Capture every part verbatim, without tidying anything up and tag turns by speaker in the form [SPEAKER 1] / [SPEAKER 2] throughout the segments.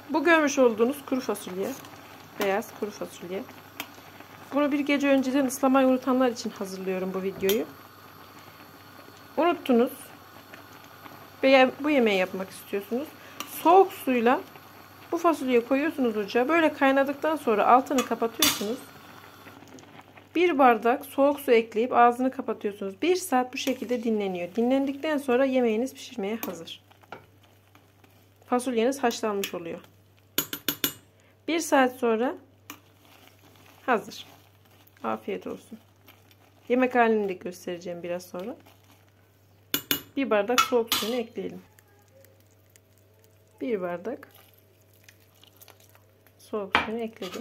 [SPEAKER 1] Bu görmüş olduğunuz kuru fasulye. Beyaz kuru fasulye. Bunu bir gece önceden ıslamayı unutanlar için hazırlıyorum bu videoyu. Unuttunuz veya bu yemeği yapmak istiyorsunuz. Soğuk suyla bu fasulyeyi koyuyorsunuz ocağa. Böyle kaynadıktan sonra altını kapatıyorsunuz. Bir bardak soğuk su ekleyip ağzını kapatıyorsunuz. Bir saat bu şekilde dinleniyor. Dinlendikten sonra yemeğiniz pişirmeye hazır. Fasulyeniz haşlanmış oluyor. Bir saat sonra hazır. Afiyet olsun. Yemek halini de göstereceğim biraz sonra. Bir bardak soğuk suyunu ekleyelim. Bir bardak soğuk suyunu ekledim.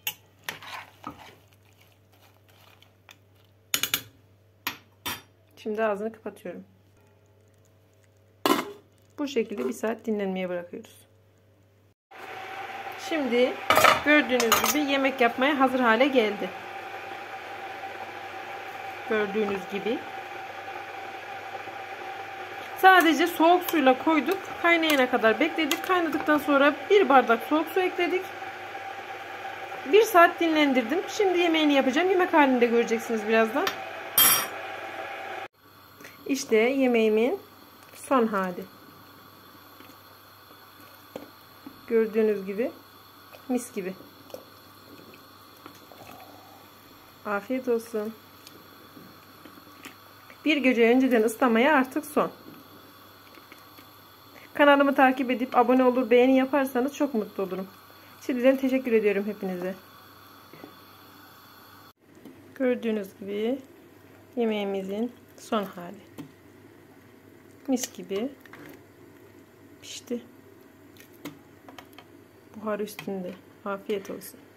[SPEAKER 1] Şimdi ağzını kapatıyorum. Bu şekilde bir saat dinlenmeye bırakıyoruz. Şimdi gördüğünüz gibi yemek yapmaya hazır hale geldi. Gördüğünüz gibi. Sadece soğuk suyla koyduk. Kaynayana kadar bekledik. Kaynadıktan sonra bir bardak soğuk su ekledik. Bir saat dinlendirdim. Şimdi yemeğini yapacağım. Yemek halinde göreceksiniz birazdan. İşte yemeğimin son hali. Gördüğünüz gibi mis gibi. Afiyet olsun. Bir gece önceden ıslamaya artık son. Kanalımı takip edip abone olur, beğeni yaparsanız çok mutlu olurum. Şimdiden teşekkür ediyorum hepinize. Gördüğünüz gibi yemeğimizin son hali. Mis gibi pişti. Buhar üstünde. Afiyet olsun.